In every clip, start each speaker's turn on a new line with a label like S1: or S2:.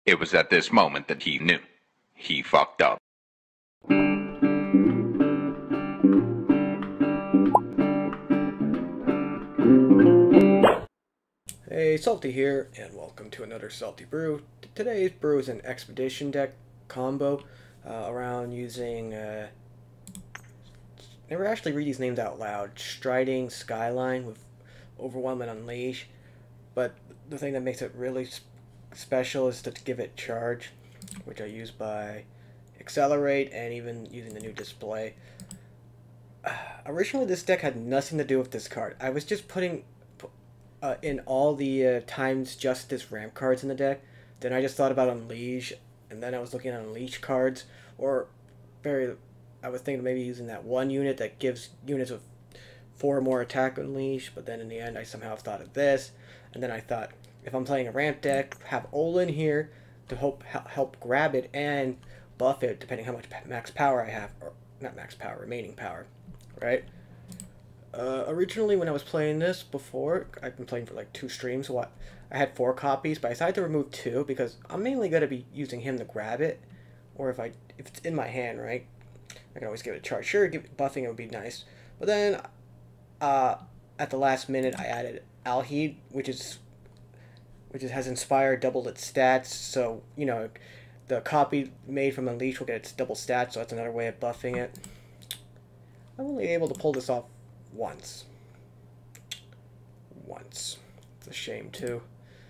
S1: It was at this moment that he knew. He fucked up.
S2: Hey, Salty here, and welcome to another Salty Brew. Today's brew is an expedition deck combo around using, never actually read these names out loud, Striding Skyline with Overwhelm and Unleash, but the thing that makes it really special is to give it charge, which I use by Accelerate and even using the new display. Originally this deck had nothing to do with this card. I was just putting in all the times justice ramp cards in the deck. Then I just thought about Unleash, and then I was looking at Unleash cards, or I was thinking maybe using that one unit that gives units with 4 more attack Unleash, but then in the end I somehow thought of this, and then I thought, if I'm playing a ramp deck, have Olyn here to help grab it and buff it depending how much max power I have, or not max power, remaining power, right? Originally, when I was playing this before, I've been playing for like 2 streams, so I had 4 copies, but I decided to remove 2 because I'm mainly going to be using him to grab it, or if it's in my hand, right? I can always give it a charge. Sure, buffing it would be nice, but then at the last minute, I added Alheed, which has inspired doubled its stats, so you know the copy made from Unleash will get its double stats, so that's another way of buffing it. I'm only able to pull this off once. It's a shame too.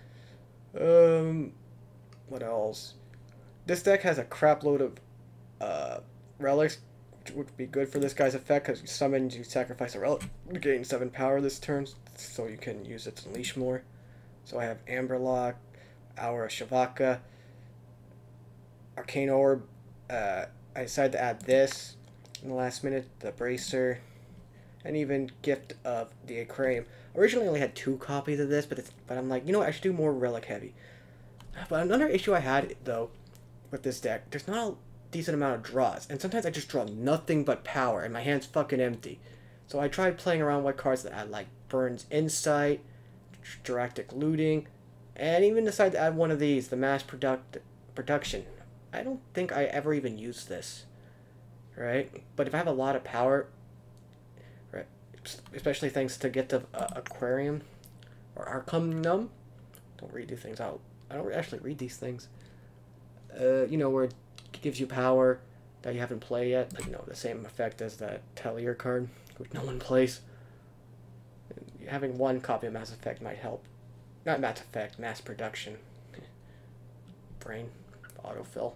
S2: What else? This deck has a crap load of relics, which would be good for this guy's effect because you summon, you sacrifice a relic, you gain 7 power this turn, so you can use its Unleash more. So I have Amberlock, Hour of Shavaka, Arcane Orb. I decided to add this in the last minute, the Bracer, and even Gift of the Aquarium. Originally I only had 2 copies of this, but I'm like, you know what, I should do more relic heavy. But another issue I had, though, with this deck, there's not a decent amount of draws, and sometimes I just draw nothing but power, and my hand's fucking empty. So I tried playing around with cards that add, like, Burns Insight, Drastic Looting, and even decided to add one of these, the Mass Production. I don't think I ever even used this, right? But if I have a lot of power, right, especially thanks to Get the Aquarium or Arcanum, don't read these things out. I don't actually read these things. You know, where it gives you power that you haven't played yet, like, you know, the same effect as that Tellier card, which no one plays. Having 1 copy of Mass Effect might help. Not Mass Effect, Mass Production. Brain. Autofill.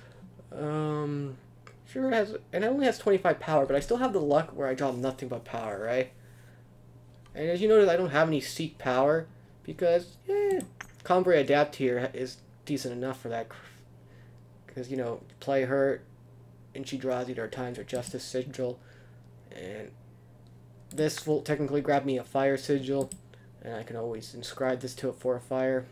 S2: Sure, it only has 25 power, but I still have the luck where I draw nothing but power, right? And as you notice, I don't have any Seek power, because, Combray Adapt here is decent enough for that. Because, you know, play her, and she draws either Times or Justice Sigil, and this will technically grab me a Fire Sigil, and I can always inscribe this to it for a fire.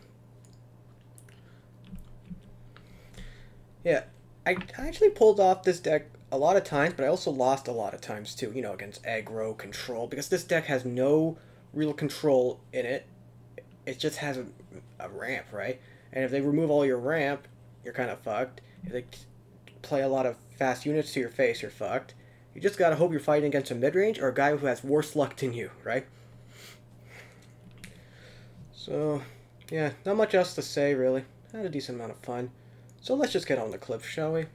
S2: Yeah, I actually pulled off this deck a lot of times, but I also lost a lot of times too, you know, against aggro control, because this deck has no real control in it. It just has a ramp, right? And if they remove all your ramp, you're kind of fucked. If they play a lot of fast units to your face, you're fucked. You just gotta hope you're fighting against a mid-range or a guy who has worse luck than you, right? So, yeah, not much else to say, really. I had a decent amount of fun. So let's just get on the clip, shall we?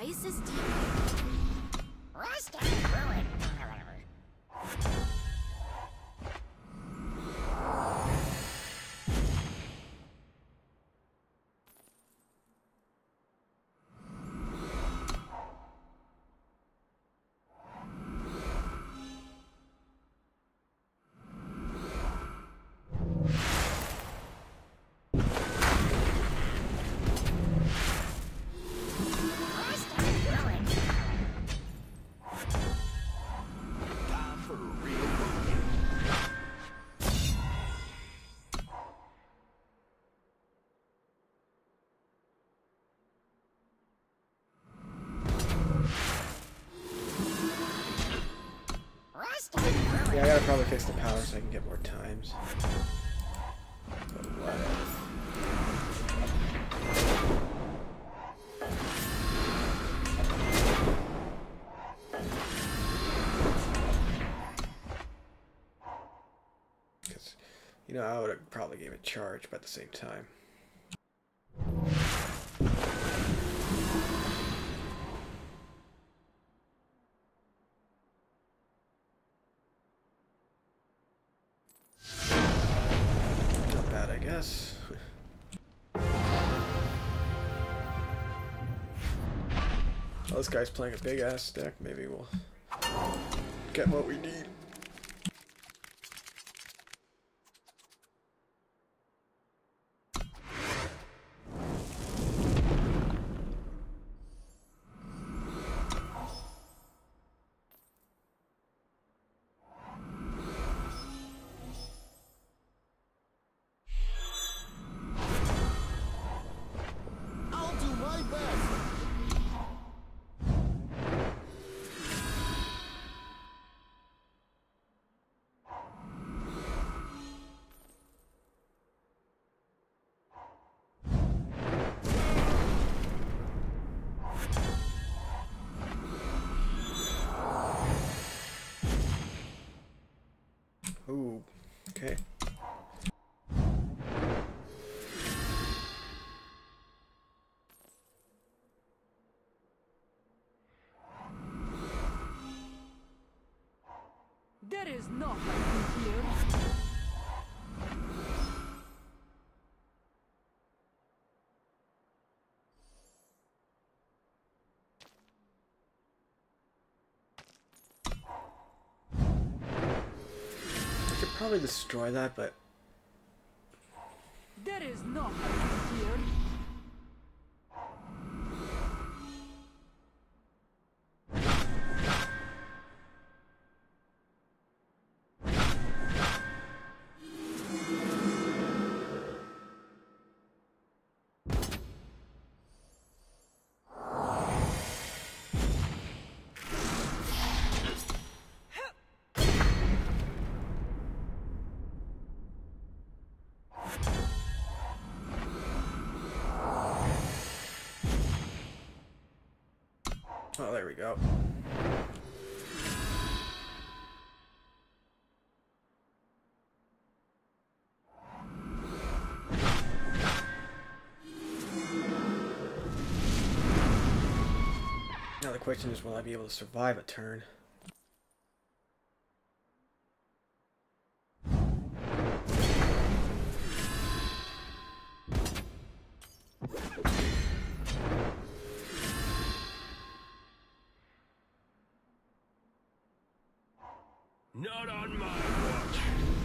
S3: Oasis deep. Rust and ruin.
S2: Yeah, I gotta probably fix the power so I can get more times. But whatever. Because, you know, I would have probably gave it charge, but at the same time. Yes. Well, this guy's playing a big ass deck. Maybe we'll get what we need. Ooh, okay.
S4: There is no hiding here.
S2: I could probably destroy that, but
S4: There is no hiding here.
S2: oh, there we go. Now the question is, will I be able to survive a turn?
S5: Not on my watch.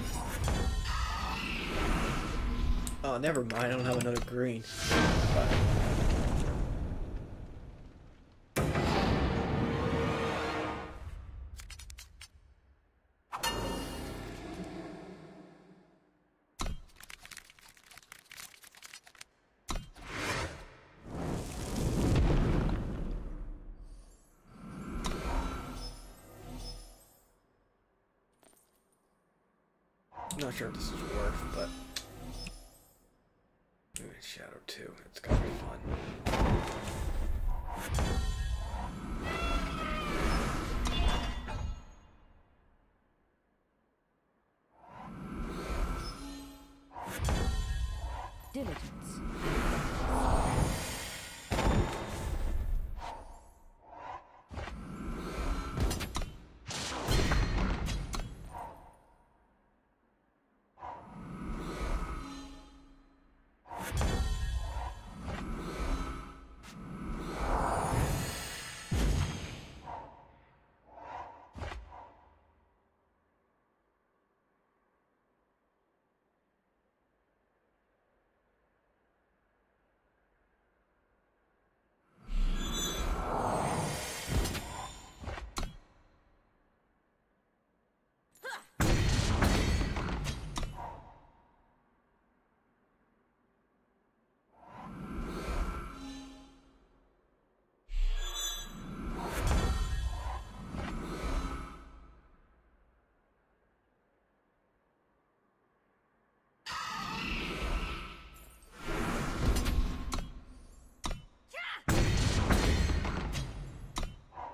S2: Oh, never mind. I don't have another green. But I'm not sure if this is worth, but maybe Shadow 2. It's gonna be fun.
S4: Diligence.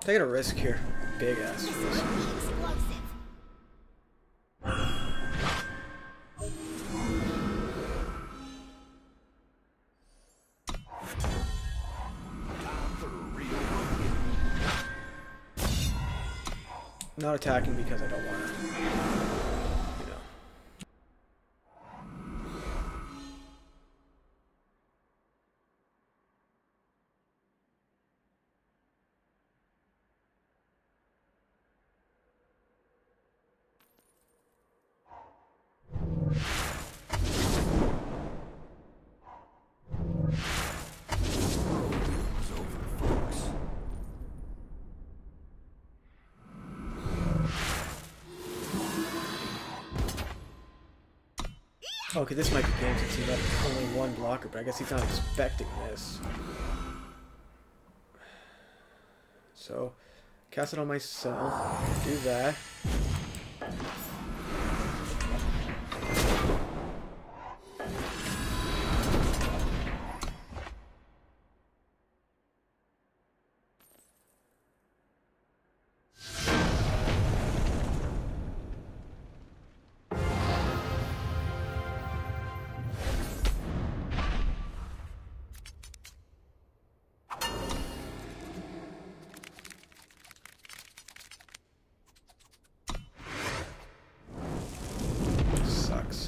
S2: Taking a risk here. Big ass
S3: This
S2: risk.
S3: might be explosive.
S2: Not attacking because I don't want to. You know. Okay, this might be game since he got only one blocker, but I guess he's not expecting this. So, cast it on myself. Do that. Sucks.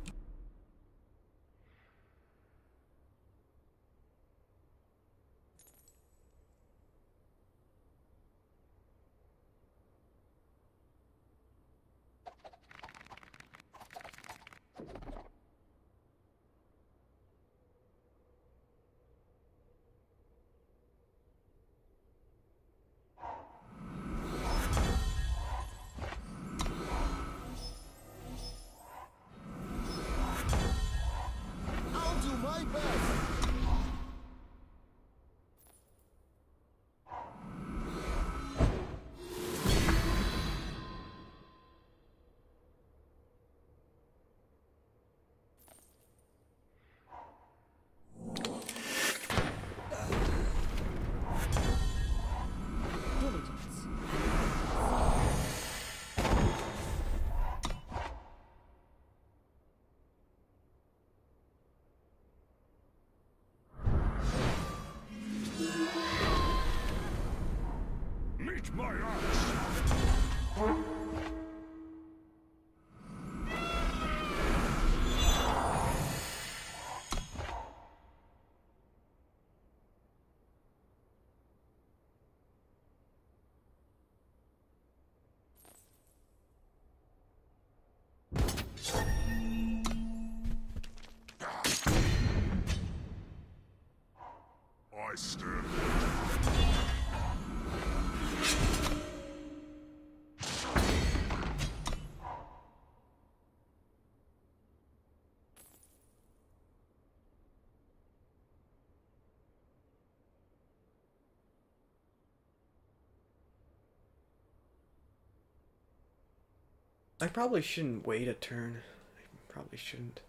S6: I'll do my best.
S4: Diligence.
S5: Meet my axe. I stand.
S2: I probably shouldn't wait a turn. I probably shouldn't.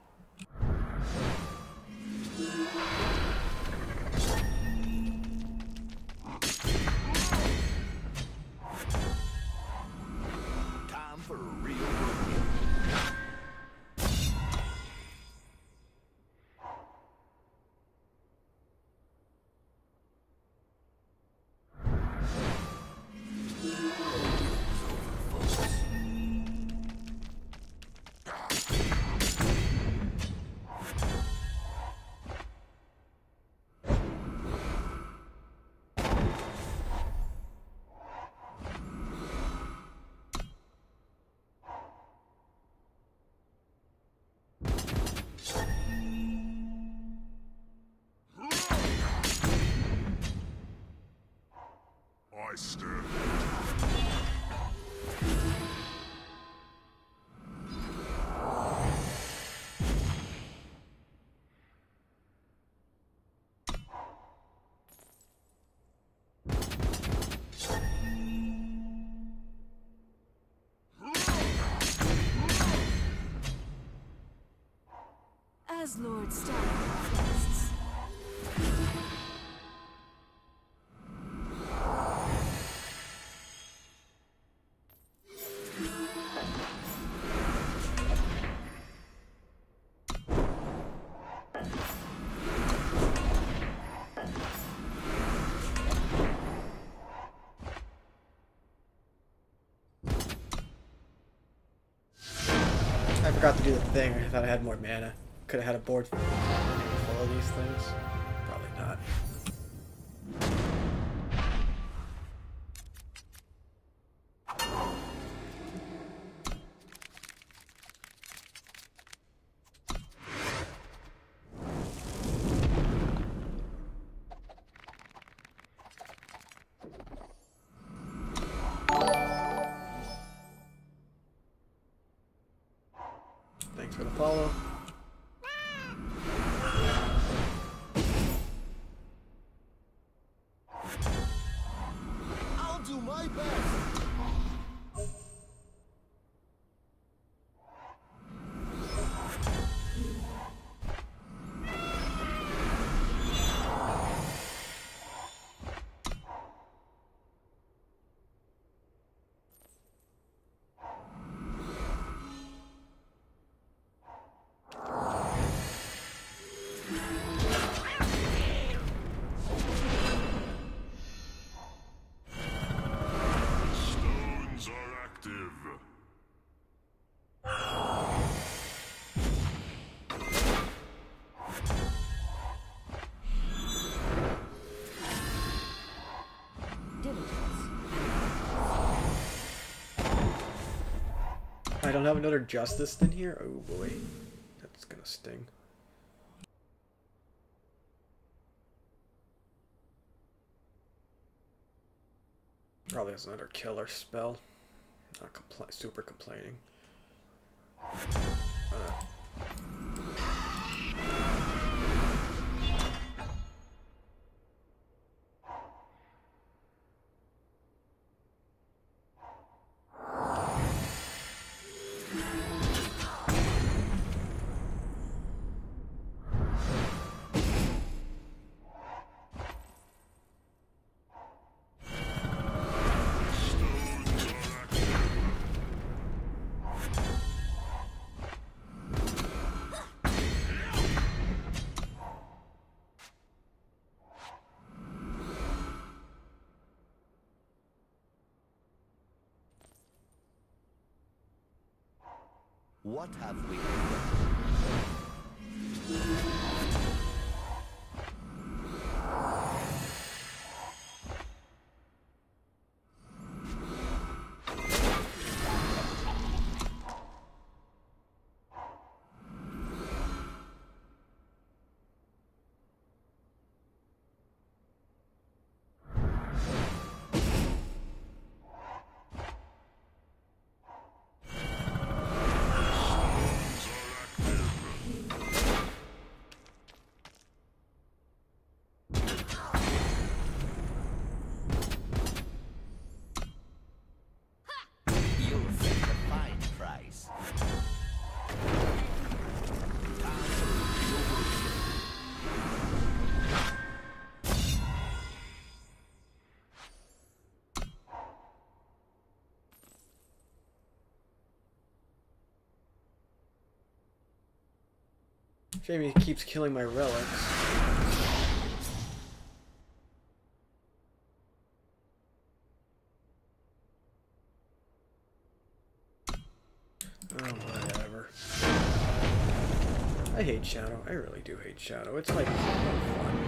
S6: Time for a real run.
S5: I stand.
S4: As Lord Skyline requests.
S2: Forgot to do the thing. I thought I had more mana. Could have had a board full of these things. Probably not. Thanks for the follow.
S6: I'll do my best.
S5: Stones are active.
S2: I don't have another Justice in here? Oh boy. That's gonna sting. Probably has another killer spell. Not super complaining.
S6: What have we? You'll pay a fine price.
S2: Jamie keeps killing my relics. Oh, whatever. I hate Shadow. I really do hate Shadow. It's like no fun.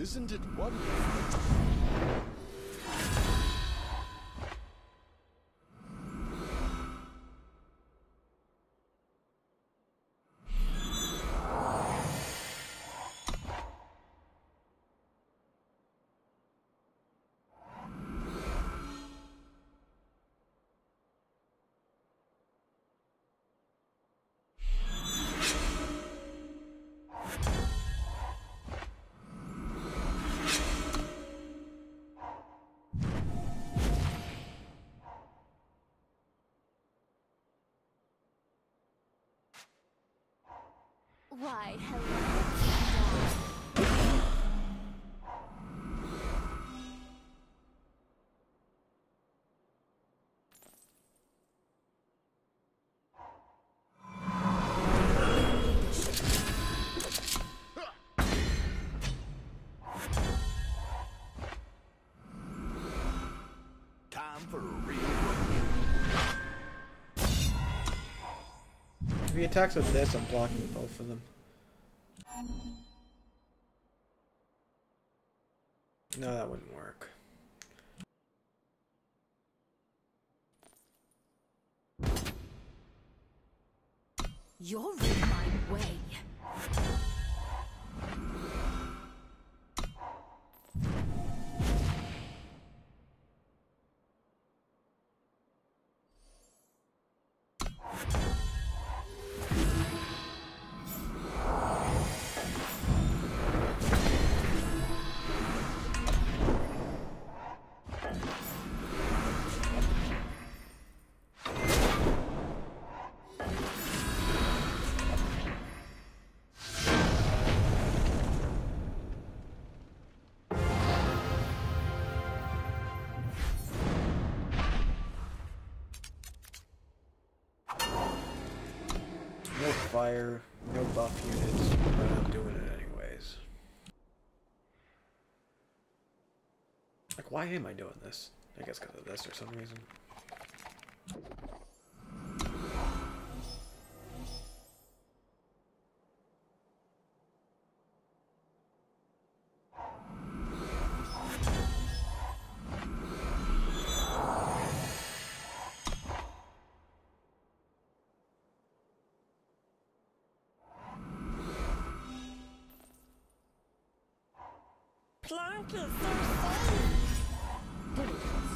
S5: Isn't it wonderful?
S4: Why, hello.
S6: Time for a real
S2: If he attacks with this, I'm blocking both of them. No, that wouldn't work.
S4: You're in my way.
S2: No fire, no buff units, but I'm doing it anyways. Like, why am I doing this? I guess because of this or some reason.
S4: Plank is so safe. Diligence.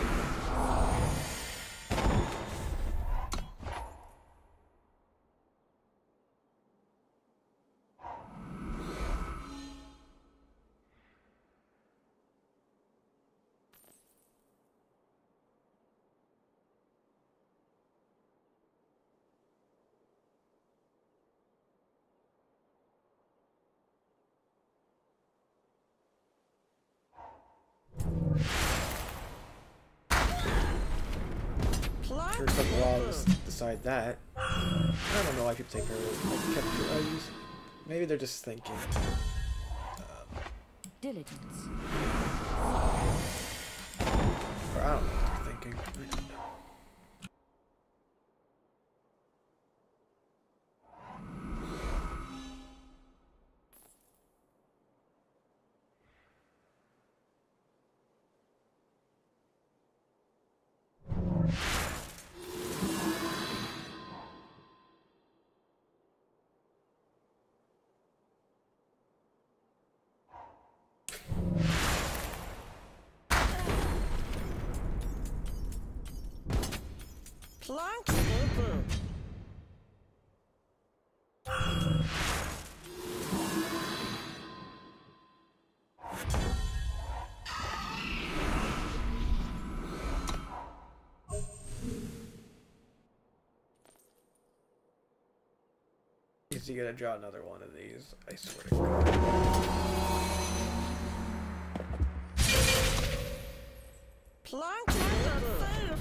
S2: Sure took a while to decide that. I don't know why people take her. Maybe they're just thinking.
S4: Diligence.
S2: Or I don't know what they're thinking. I don't know.
S4: Plank super.
S2: Is he gonna draw another one of these? I swear to God.
S4: Plank super. Safe.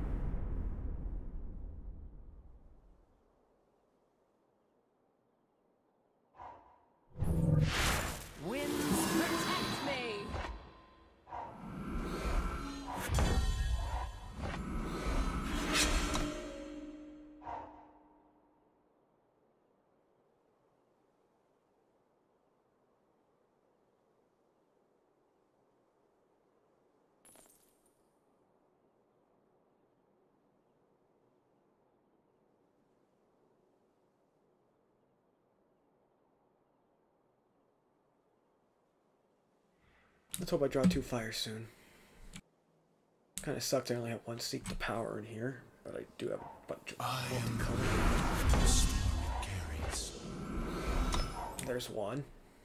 S4: Winds protect me.
S2: Let's hope I draw 2 fires soon. Kind of sucks I only have 1 Seek the Power in here, but I do have a bunch of multicolored. There's 1.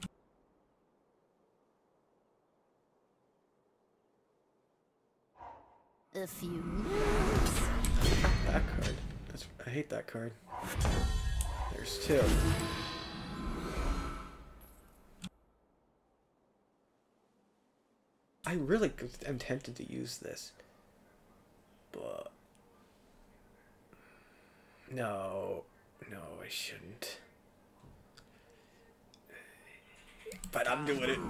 S3: A few moves.
S2: That card. I hate that card. There's 2. I really am tempted to use this. But no, I shouldn't. But I'm doing it.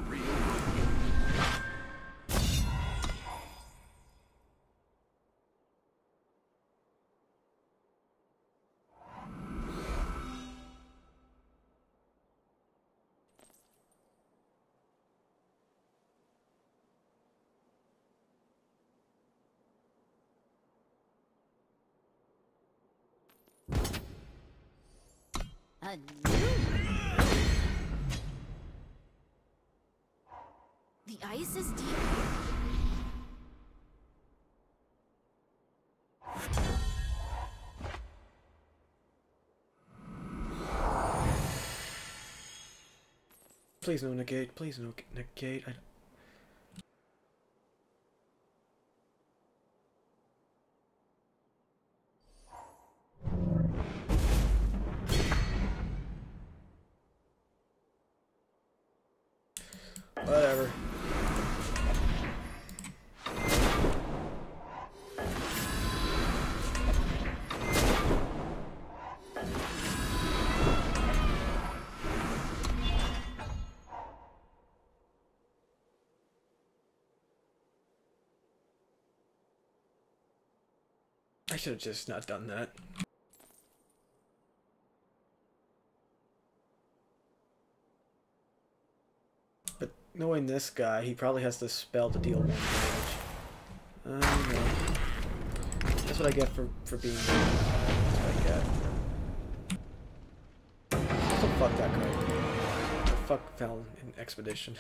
S3: A new. The ice is deep.
S2: Please no negate. Please no negate. Whatever. I should have just not done that. But knowing this guy, he probably has the spell to deal 1 damage. No. That's what I get for being. That's what I get. Also, fuck that card. Fuck Val in Expedition.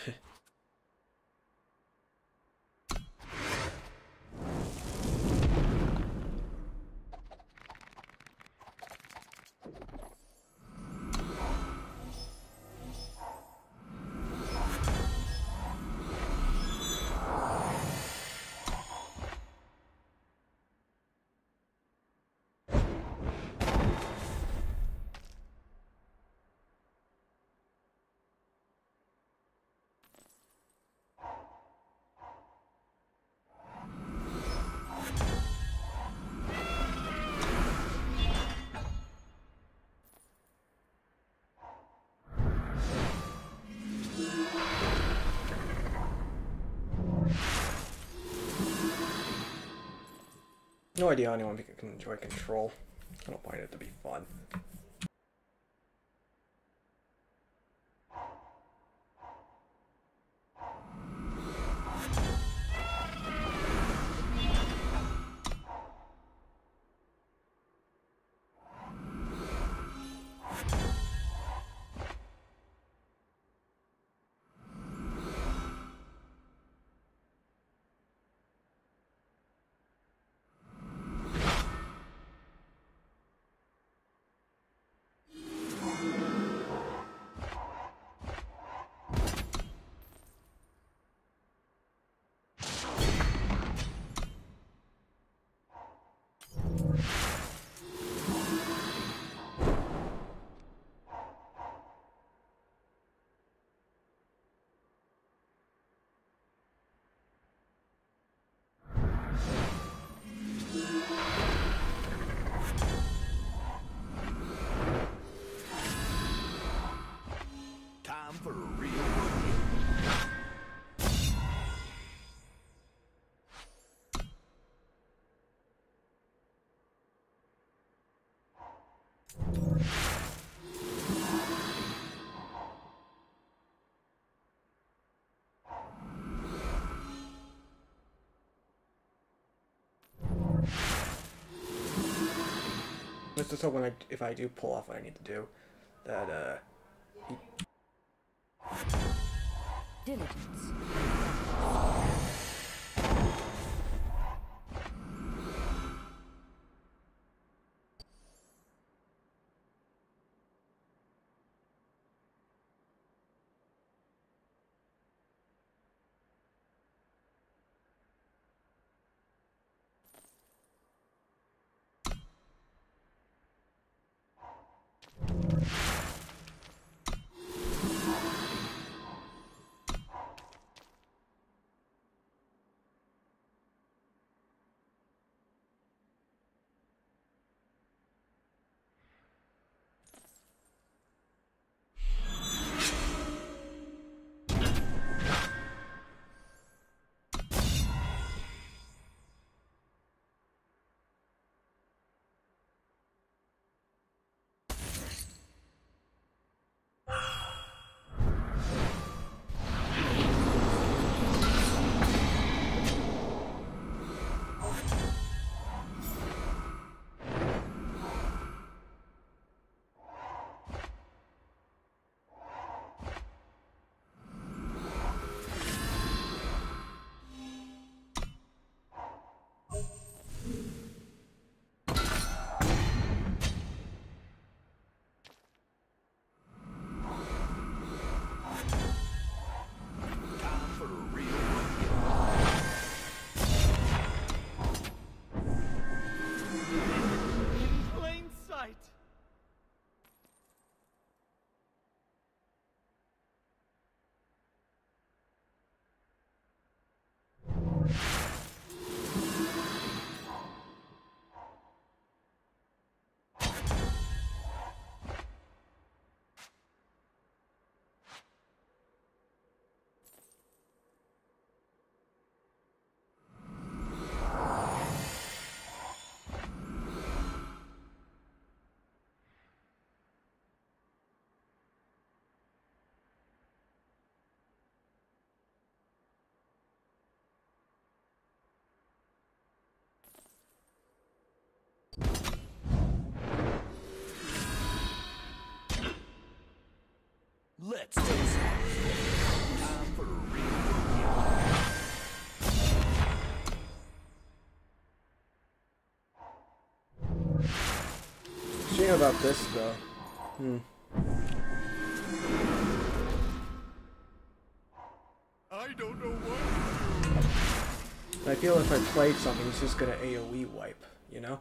S2: No idea how anyone can enjoy Control. I don't find it to be fun.
S6: Time for a real
S2: Let's just hope if I do pull off what I need to do, that
S4: Diligence.
S6: Let's do this. Time for a real
S2: Shame about this though.
S5: I don't know what.
S2: I feel if I played something, it's just gonna AoE wipe, you know?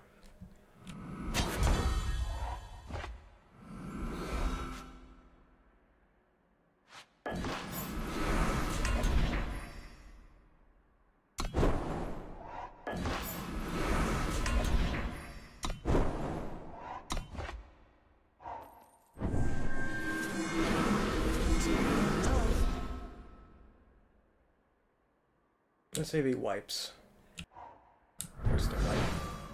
S2: Let's say he wipes. Where's the wipe?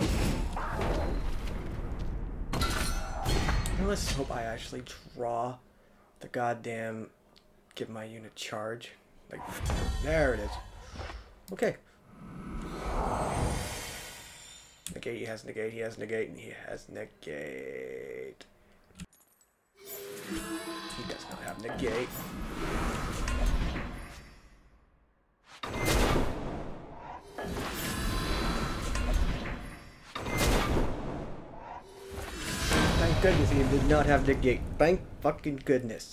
S2: Now let's hope I actually draw the goddamn give my unit charge. Like, there it is. Okay. Negate, he has negate, he has negate, and he has negate. He does not have negate. Thank goodness he did not have negate. Thank fucking goodness.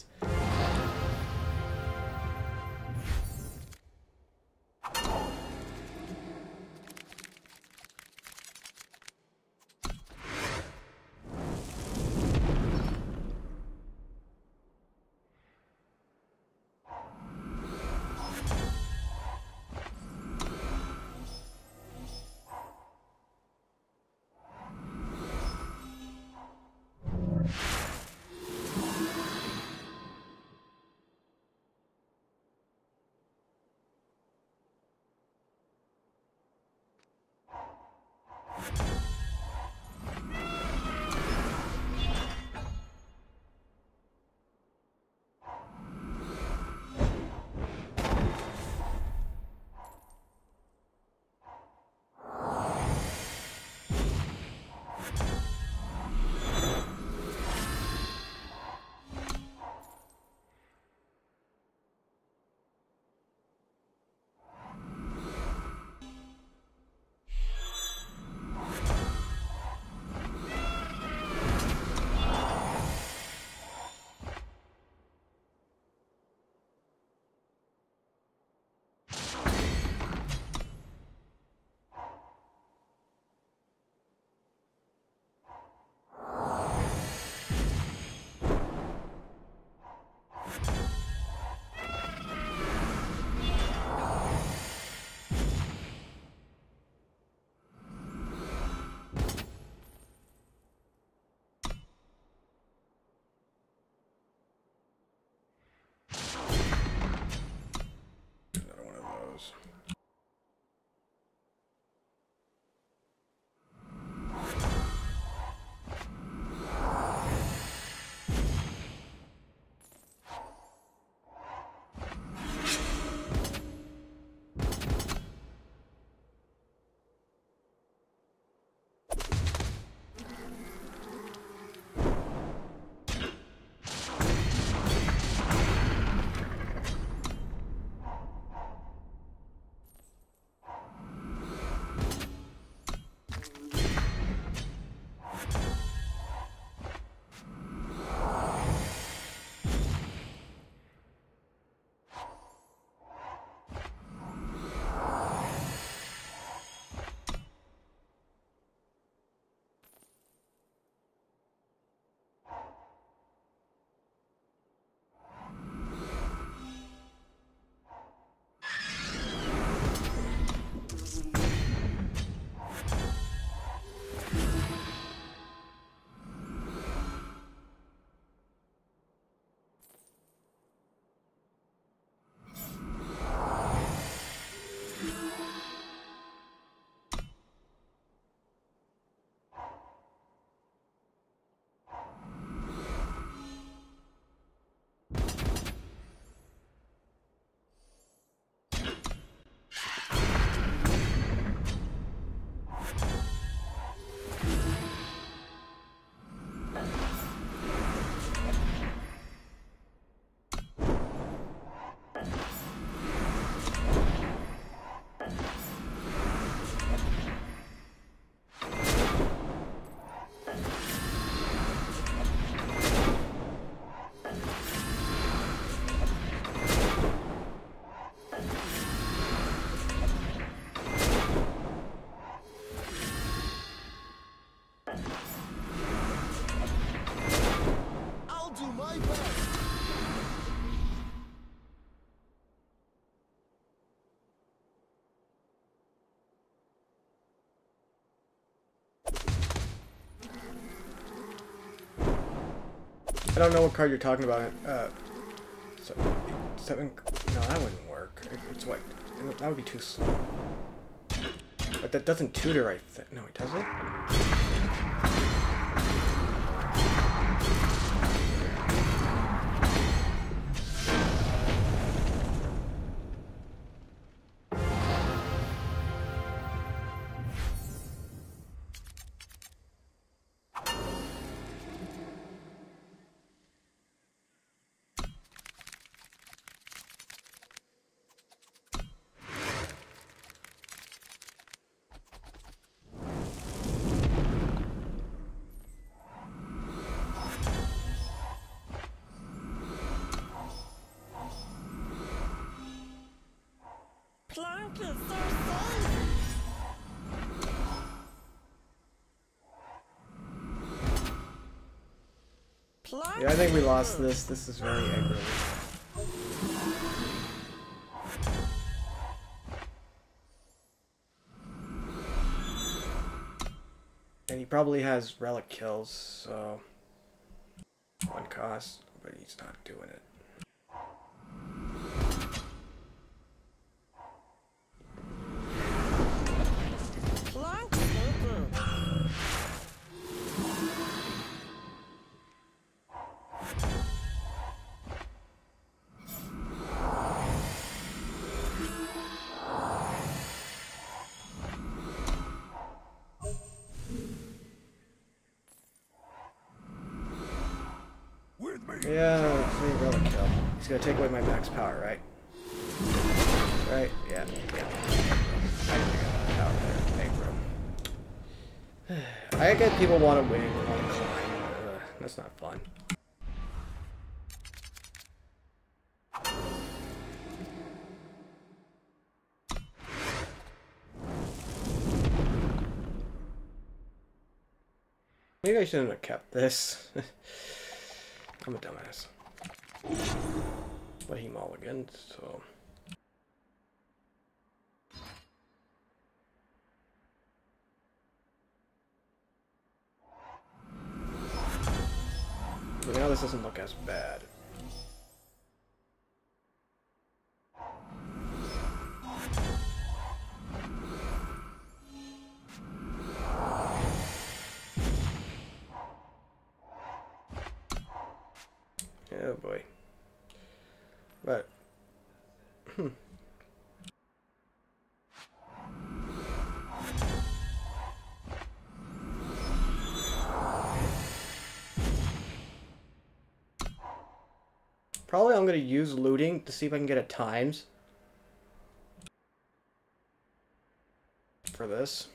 S2: I don't know what card you're talking about. So, 7. No, that wouldn't work. It's what? That would be too slow. But that doesn't tutor, I think. No, it doesn't?
S4: Plank is so safe. Plank
S2: Yeah, I think we lost this. This is very aggro. And he probably has relic kills, so 1 cost, but he's not doing it.
S4: Plank super.
S6: With me.
S2: Yeah, it's a relic kill. He's gonna take away my max power, right? Right? Yeah. I didn't think I had power there. Aggro. I get people want to win, want to climb. That's not fun. Maybe I shouldn't have kept this. I'm a dumbass. But he mulliganed, so... But now this doesn't look as bad. Oh boy. But... Probably I'm going to use looting to see if I can get a times for this.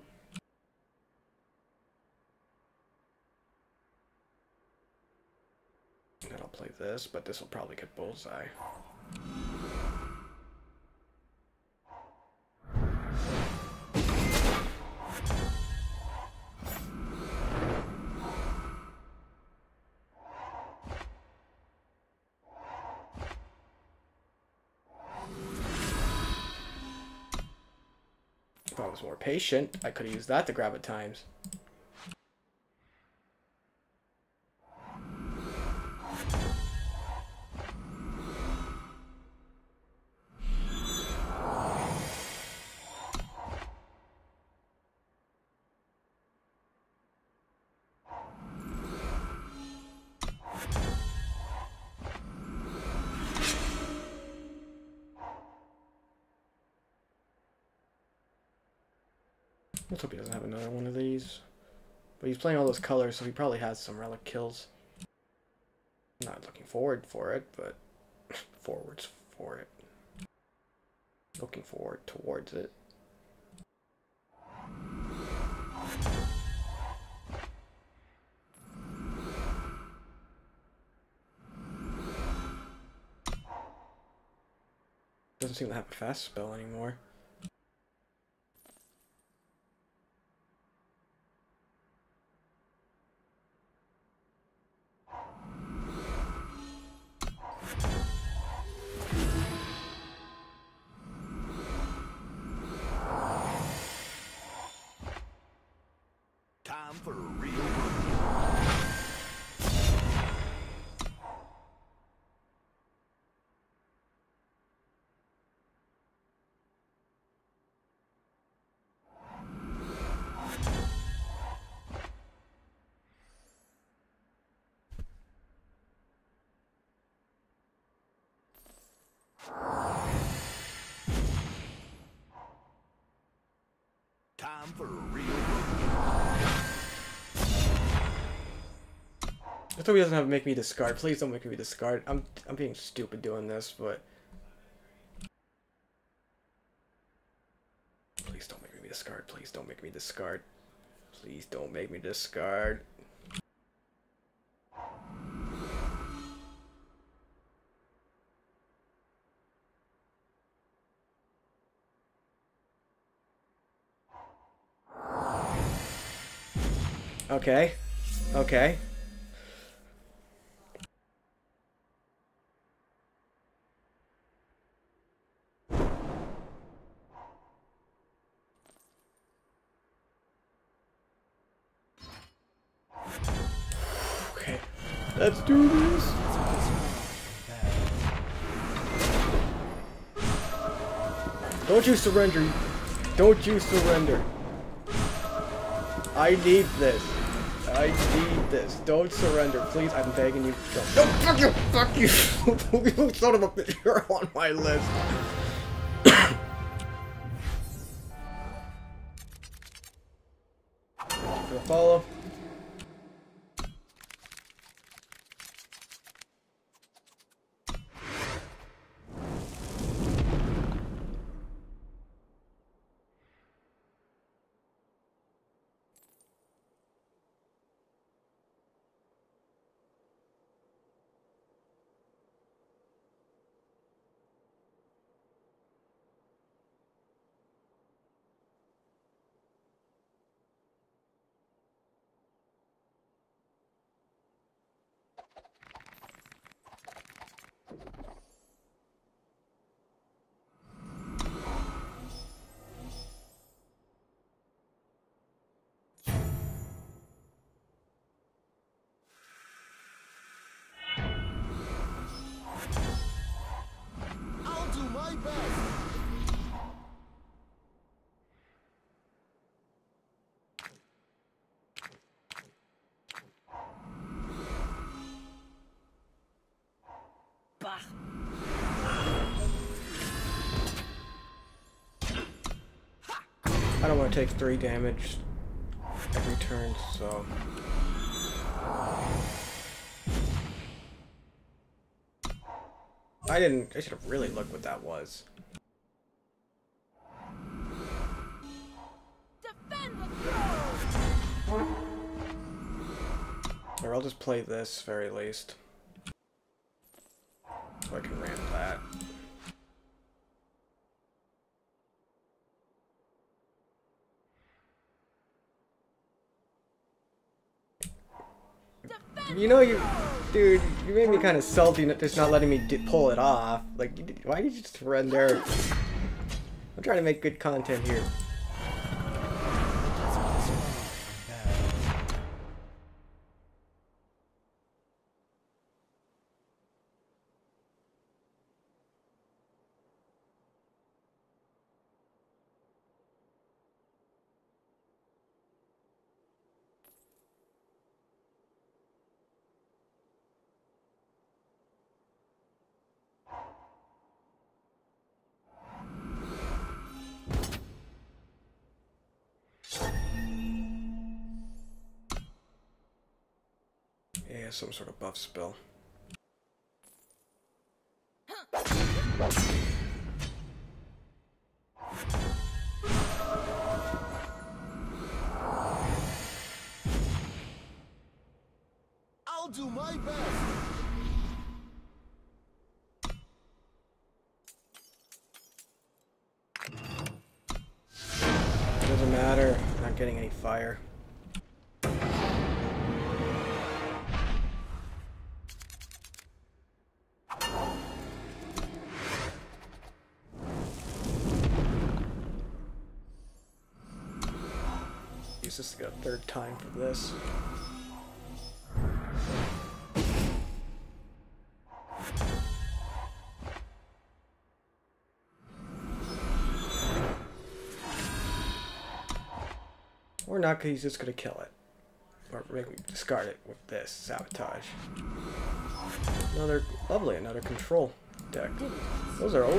S2: Then I'll play this, but this will probably get bullseye. If I was more patient, I could have used that to grab at times. Let's hope he doesn't have another one of these. But he's playing all those colors, so he probably has some relic kills. I'm not looking forward for it, but forwards for it. Looking forward towards it. Doesn't seem to have a fast spell anymore.
S6: Time for a real run. Time for a real rookie.
S2: I hope he doesn't have to make me discard. Please don't make me discard. I'm being stupid doing this, but please don't make me discard. Please don't make me discard. Please don't make me discard. Okay. Okay. Okay. Let's do this. Don't you surrender. Don't you surrender. I need this. I need this. Don't surrender, please. I'm begging you. Don't. Fuck you! Fuck you! You son of a bitch. You're on my list. For the follow.
S6: I'll do my best.
S4: Bah.
S2: I don't want to take 3 damage every turn, so. I should have really looked what that was.
S3: Defend the throne!
S2: Or I'll just play this, very least. So I can ramp that. You know, dude, you made me kind of salty just not letting me pull it off. Like, why did you just surrender? I'm trying to make good content here. Yeah, some sort of buff spell.
S6: I'll do my best.
S2: Doesn't matter. Not getting any fire. Use this to get a 3rd time for this. Or not, because he's just going to kill it. Or maybe discard it with this. Sabotage. Another control deck. Those are always fun, you know?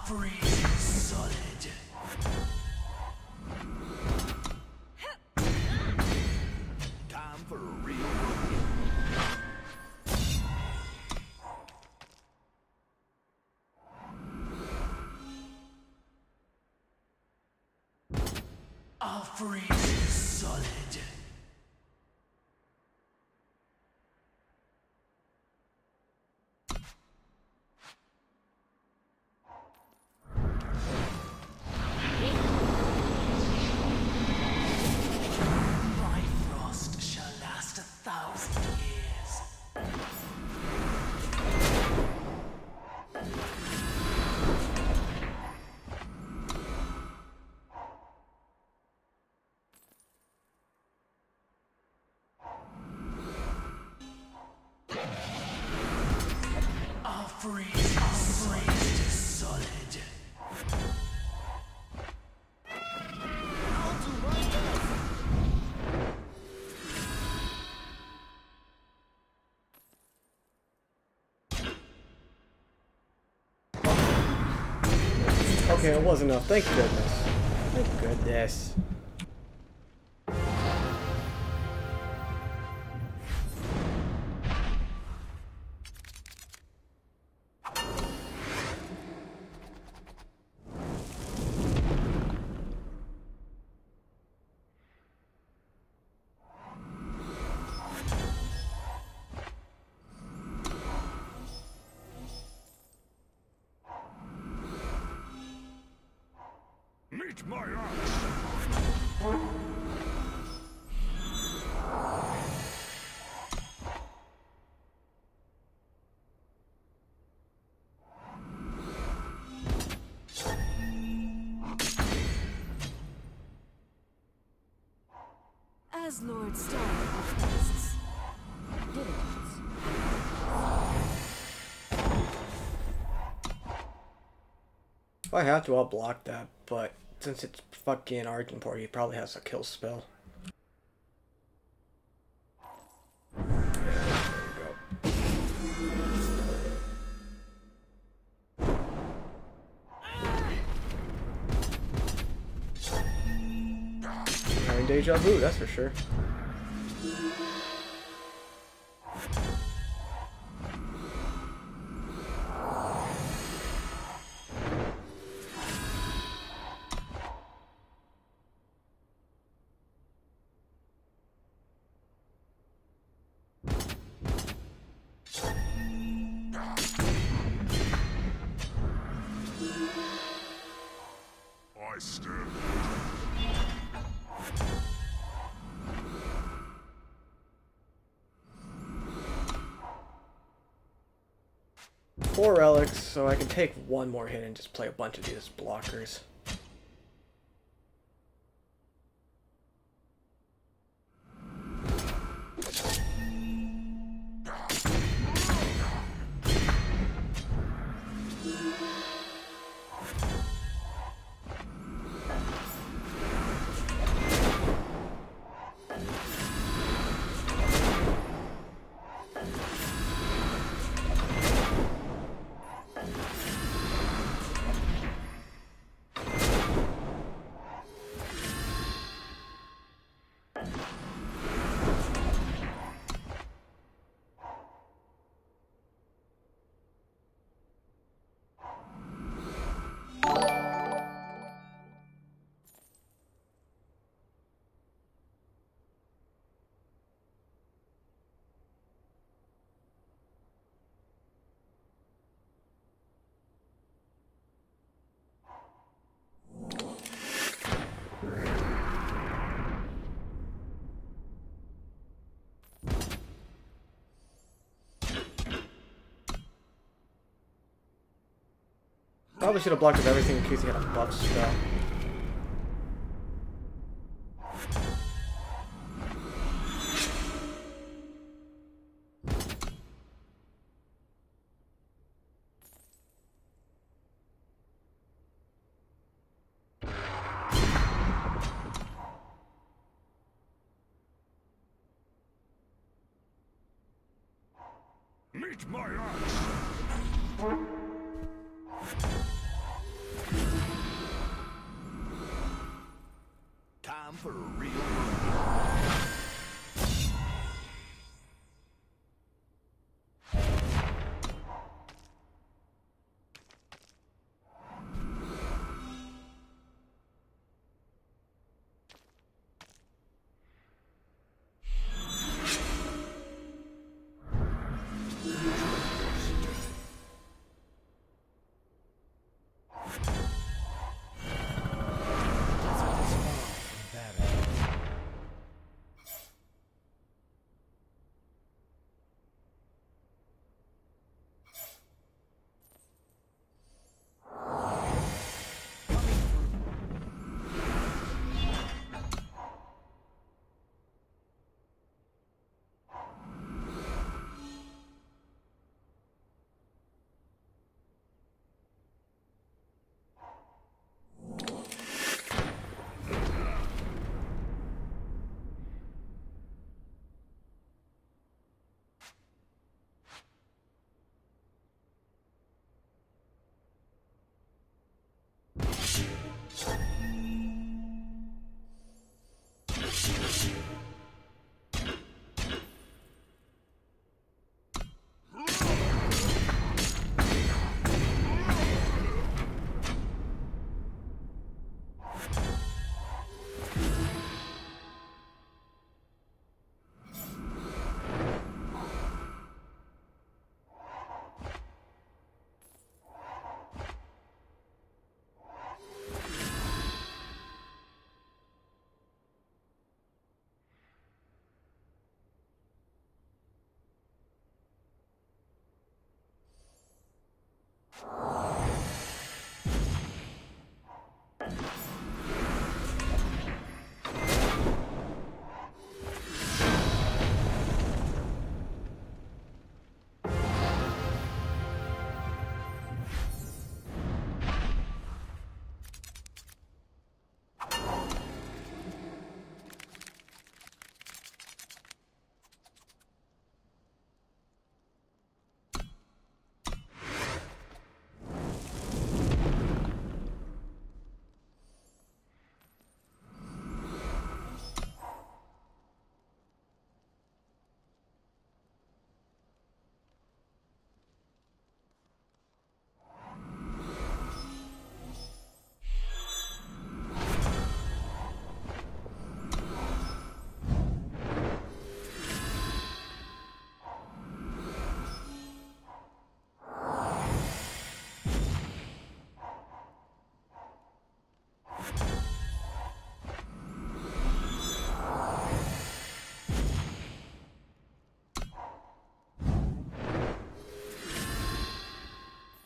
S6: freeze solid. Time for a real rookie. I'll freeze solid. My frost shall last 1,000 years. I'll freeze solid.
S4: I'll do my best.
S2: Okay, it was enough. Thank goodness. Thank goodness.
S5: Meet my axe.
S7: As Lord Star requests. Dividends.
S2: If I have to, I'll block that, but since it's fucking Argenport, he probably has a kill spell. Having deja vu, that's for sure.
S5: I stand.
S2: 4 relics, so I can take one more hit and just play a bunch of these blockers. Probably should have blocked with everything in case he had a buff spell.
S5: Meet my axe.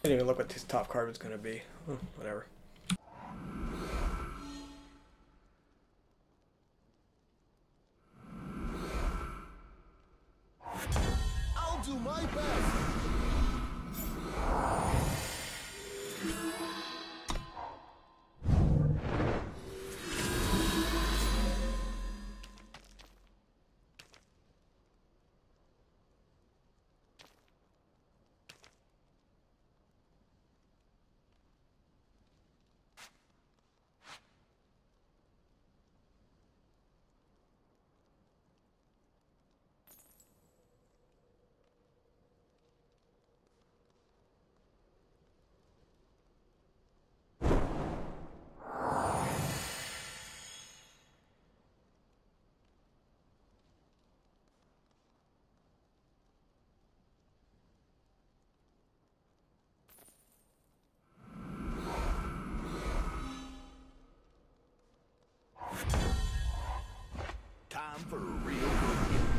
S2: Didn't even look what this top card was going to be. Whatever.
S6: I'll do my best. Time for a real good game.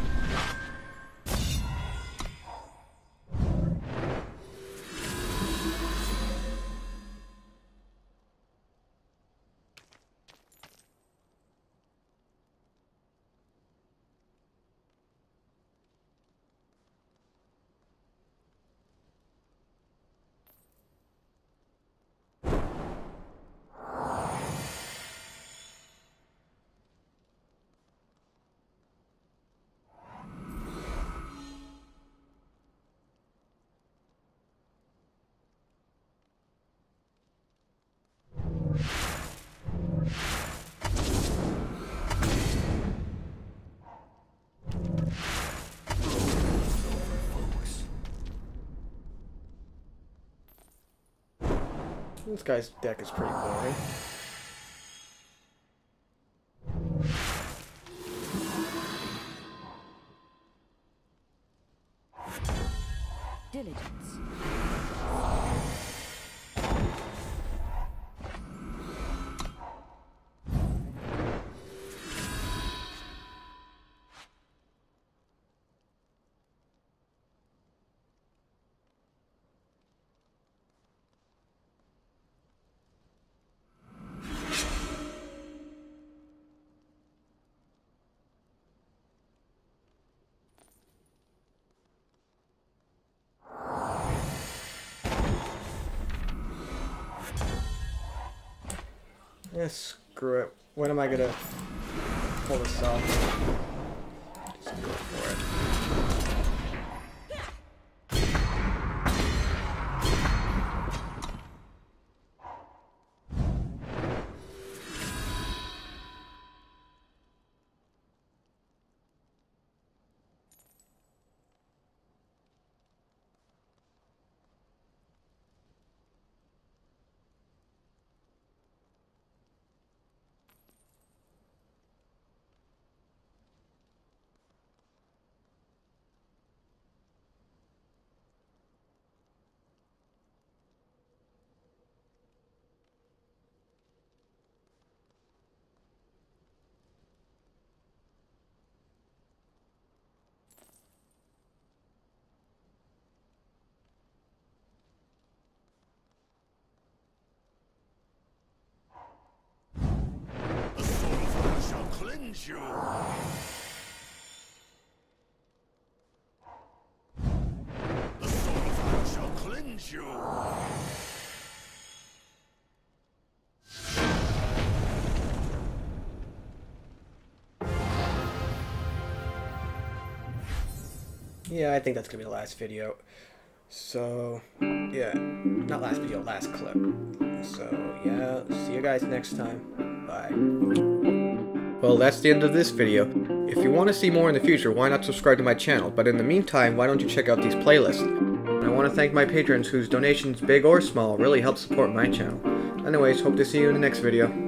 S2: This guy's deck is pretty boring.
S7: Diligence.
S2: Yeah, screw it. When am I gonna pull this off? Just go for it.
S6: The soul of man shall cleanse you. The soul of man shall cleanse you.
S2: Yeah, I think that's gonna be the last video. So, yeah, not last video, last clip. So, yeah, see you guys next time. Bye. Well, that's the end of this video. If you want to see more in the future, why not subscribe to my channel? But in the meantime, why don't you check out these playlists? And I want to thank my patrons whose donations, big or small, really help support my channel. Anyways, hope to see you in the next video.